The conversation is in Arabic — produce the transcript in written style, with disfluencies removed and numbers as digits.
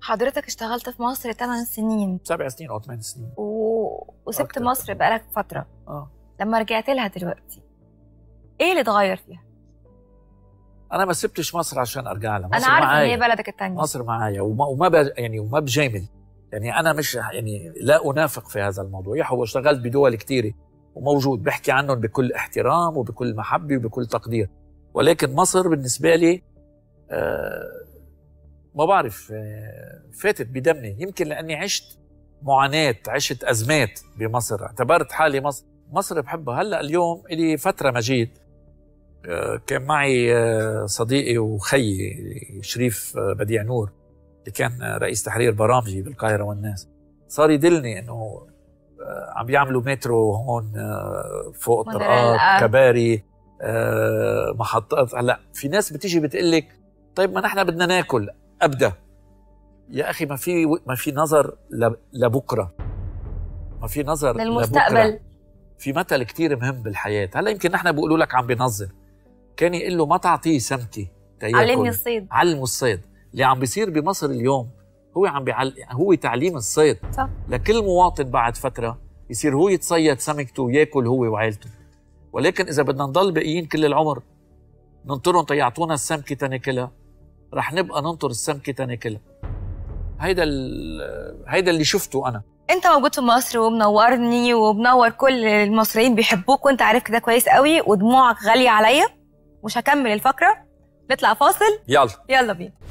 حضرتك اشتغلت في مصر 8 سنين 7 سنين او 8 سنين وسبت أكتر. مصر بقالك فترة. اه لما رجعت لها دلوقتي ايه اللي اتغير فيها؟ انا ما سبتش مصر عشان ارجع لها، انا مصر عارفه ان معايا. هي بلدك الثانيه. مصر معايا وما بجامل، يعني انا مش يعني لا انافق في هذا الموضوع. هو اشتغلت بدول كثيره وموجود بحكي عنهم بكل احترام وبكل محبه وبكل تقدير، ولكن مصر بالنسبه لي ما بعرف، فاتت بدمي. يمكن لاني عشت معاناه، عشت ازمات بمصر، اعتبرت حالي مصر بحبها. هلا اليوم لي فتره مجيد كان معي صديقي وخيي شريف بديع نور اللي كان رئيس تحرير برامجي بالقاهرة والناس، صار يدلني انه عم بيعملوا مترو هون فوق الطرقات، كباري، محطات. هلا في ناس بتيجي بتقول لك طيب ما نحن بدنا ناكل. ابدا يا اخي، ما في نظر لبكره، ما في نظر للمستقبل. لبكرة. في مثل كتير مهم بالحياة. هلا يمكن نحن بيقولوا لك عم بينظر، كان يقول له ما تعطيه سمكة تياكل، علمني الصيد، علمه الصيد. اللي عم بيصير بمصر اليوم هو هو تعليم الصيد. صح. لكل مواطن بعد فترة يصير هو يتصيد سمكته وياكل هو وعائلته. ولكن إذا بدنا نضل باقيين كل العمر ننطرهم تيعطونا السمكة تناكلها، رح نبقى ننطر السمكة تناكلها. هيدا اللي شفته أنا. انت موجود في مصر ومنورني ومنور كل المصريين، بيحبوك وانت عارف كده كويس قوي، ودموعك غالية عليا. مش هكمل الفقرة، نطلع فاصل. يلا بينا.